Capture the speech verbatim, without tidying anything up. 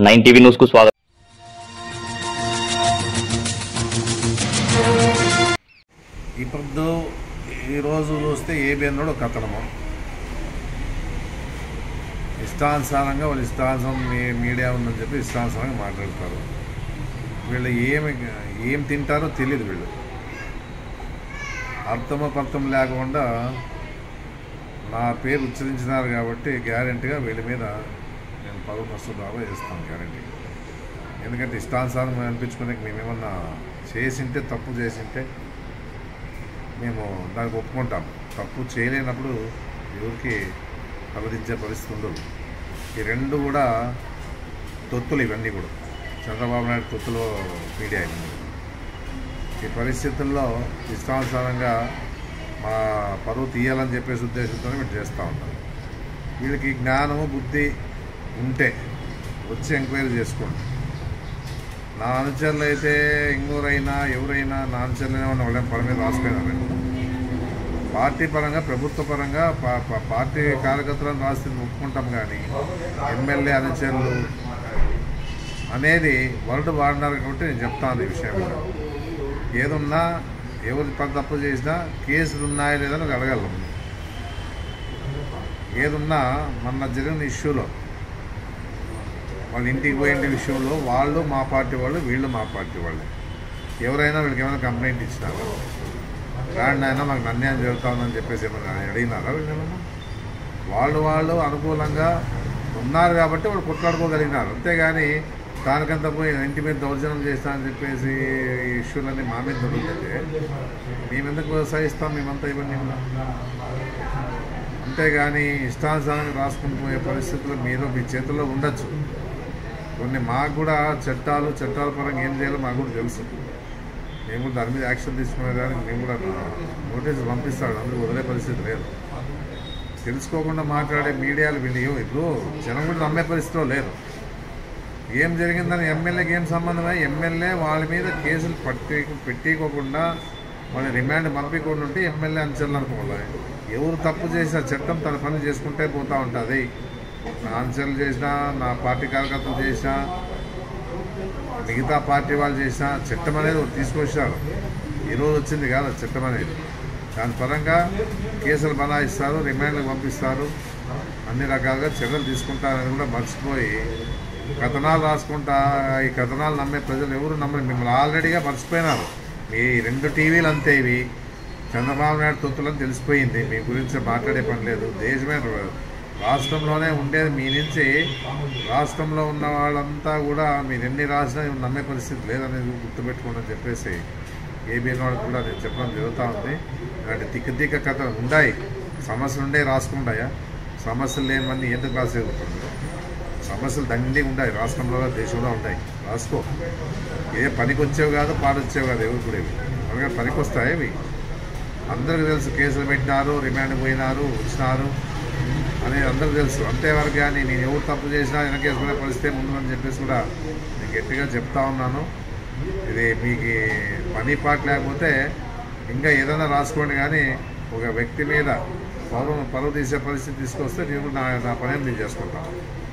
Nine TV news కు స్వాగతం. ఇప్పుడు ఈరోజు చూస్తే ఏబిఎన్ కూడా కథనము ఇష్టానుసారంగా వాళ్ళు ఇష్టానుసారం మీడియా ఉందని చెప్పి ఇష్టానుసారంగా మాట్లాడతారు. వీళ్ళు ఏమి ఏం తింటారో తెలియదు. వీళ్ళు అర్థమో పర్థం లేకుండా నా పేరు ఉచ్చరించినారు కాబట్టి గ్యారెంటీగా వీళ్ళ మీద నేను పరువు నష్టం దావా చేస్తాను గ్యారెంటీ. ఎందుకంటే ఇష్టానుసారం అనిపించుకునే మేమేమన్నా చేసింటే తప్పు చేసింటే మేము దానికి ఒప్పుకుంటాం. తప్పు చేయలేనప్పుడు ఎవరికి తలదించే పరిస్థితి ఉండదు. ఈ రెండు కూడా తొత్తులు, ఇవన్నీ కూడా చంద్రబాబు నాయుడు తొత్తులో మీడియా ఇవన్నీ. ఈ పరిస్థితుల్లో ఇష్టానుసారంగా మా పరువు తీయాలని చెప్పేసి ఉద్దేశంతో వీళ్ళు చేస్తూ ఉంటారు. వీళ్ళకి జ్ఞానము బుద్ధి ఉంటే వచ్చి ఎంక్వైరీ చేసుకోండి. నా అనుచరులు అయితే ఇంకోరైనా ఎవరైనా నా అనుచరులైనా ఉన్న వాళ్ళని పని మీద రాసిపోయినారు. పార్టీ పరంగా ప్రభుత్వ పరంగా పార్టీ కార్యకర్తలను రాసి ఒప్పుకుంటాం, కానీ ఎమ్మెల్యే అనుచరులు అనేది వరల్డ్ వాడినారు కాబట్టి నేను చెప్తాను ఈ విషయం. ఏదున్నా ఎవరు పని తప్పు చేసినా కేసులు ఉన్నాయా లేదని అడగలం. ఏదున్నా మొన్న జరిగిన ఇష్యూలో వాళ్ళ ఇంటికి పోయిన విషయంలో వాళ్ళు మా పార్టీ వాళ్ళు, వీళ్ళు మా పార్టీ వాళ్ళు. ఎవరైనా వీళ్ళకి ఏమైనా కంప్లైంట్ ఇచ్చినారా? రాండి అయినా మాకు అన్యాయం జరుగుతూ ఉందని చెప్పేసి ఏమైనా అడిగినారా? వీళ్ళేమన్నా వాళ్ళు వాళ్ళు అనుకూలంగా ఉన్నారు కాబట్టి వాళ్ళు కొట్లాడుకోగలిగినారు. అంతేగాని దానికంతా పోయి ఇంటి మీద దౌర్జన్యం చేస్తామని చెప్పేసి ఈ ఇష్యూలన్నీ మా మీద దొరుకుతుంటే మేమెందుకు వ్యవసాయిస్తాం? మేమంతా ఇవన్నీ ఉన్నా. అంతేగాని ఇష్టానుసారంగా రాసుకుని పోయే పరిస్థితులు మీరు మీ చేతుల్లో ఉండొచ్చు. కొన్ని మాకు కూడా చట్టాలు చట్టాల పరంగా ఏం చేయాలో మాకు కూడా తెలుసు. మేము కూడా దాని మీద యాక్షన్ తీసుకునేదానికి మేము కూడా నోటీసులు పంపిస్తాడు. అందరూ వదిలే పరిస్థితి లేదు. తెలుసుకోకుండా మాట్లాడే మీడియాలు వీళ్ళు ఇప్పుడు జనం కూడా నమ్మే పరిస్థితిలో లేరు. ఏం జరిగిందని ఎమ్మెల్యేకి ఏం సంబంధమై ఎమ్మెల్యే వాళ్ళ మీద కేసులు పట్టి పెట్టికోకుండా వాళ్ళని రిమాండ్ పంపించకుండా ఉంటే ఎమ్మెల్యే అంచనాలు అనుకోవాలి. ఎవరు తప్పు చేసినా చట్టం తన పని చేసుకుంటే పోతూ ఉంటుంది. నా అంచనాలు చేసినా, నా పార్టీ కార్యకర్తలు చేసినా, మిగతా పార్టీ వాళ్ళు చేసినా చట్టం అనేది తీసుకొచ్చారు. ఈరోజు వచ్చింది కాదు చట్టం అనేది. దాని పరంగా కేసులు బనాయిస్తారు, రిమాండ్లకు పంపిస్తారు, అన్ని రకాలుగా చర్యలు తీసుకుంటారని కూడా మర్చిపోయి కథనాలు రాసుకుంటా ఈ కథనాలు నమ్మే ప్రజలు ఎవరు నమ్మరు. మిమ్మల్ని ఆల్రెడీగా మర్చిపోయినారు. మీ రెండు టీవీలు అంతే. ఇవి చంద్రబాబు నాయుడు తొత్తులని తెలిసిపోయింది. మీ గురించి మాట్లాడే పని లేదు. దేశమే రాష్ట్రంలోనే ఉండేది మీ నుంచి. రాష్ట్రంలో ఉన్న వాళ్ళంతా కూడా మీరు ఎన్ని రాసినా నమ్మే పరిస్థితి లేదనేది గుర్తుపెట్టుకోండి అని చెప్పేసి ఏబిఎన్ వాళ్ళకి కూడా నేను చెప్పడం జరుగుతూ ఉంది. ఇలాంటి తిక్క తిక్క కథలు ఉన్నాయి. సమస్యలు ఉండే రాసుకుంటాయా? సమస్యలు లేనివన్నీ ఎందుకు రాసేది? సమస్యలు దండి ఉంటాయి రాష్ట్రంలో, దేశంలో ఉంటాయి. రాసుకో. ఏ పనికి వచ్చేవి కాదు, పాడొచ్చేవి కాదు. ఎవరు కూడా ఇవి అలాగే పనికి వస్తాయి. ఇవి అందరికీ తెలుసు. కేసులు పెట్టినారు, రిమాండ్ పోయినారు, వచ్చినారు అనేది అందరికీ తెలుసు. అంతేవరకు కానీ నేను ఎవరు తప్పు చేసినా వెనకేసుకునే పరిస్థితి ఉందని చెప్పేసి కూడా నేను గట్టిగా చెప్తా ఉన్నాను. ఇది మీకు పని పాట లేకపోతే ఇంకా ఏదైనా రాసుకోండి, కానీ ఒక వ్యక్తి మీద పరువు పరువు తీసే పరిస్థితి తీసుకొస్తే నేను నా నా పని నేను చేసుకుంటాను.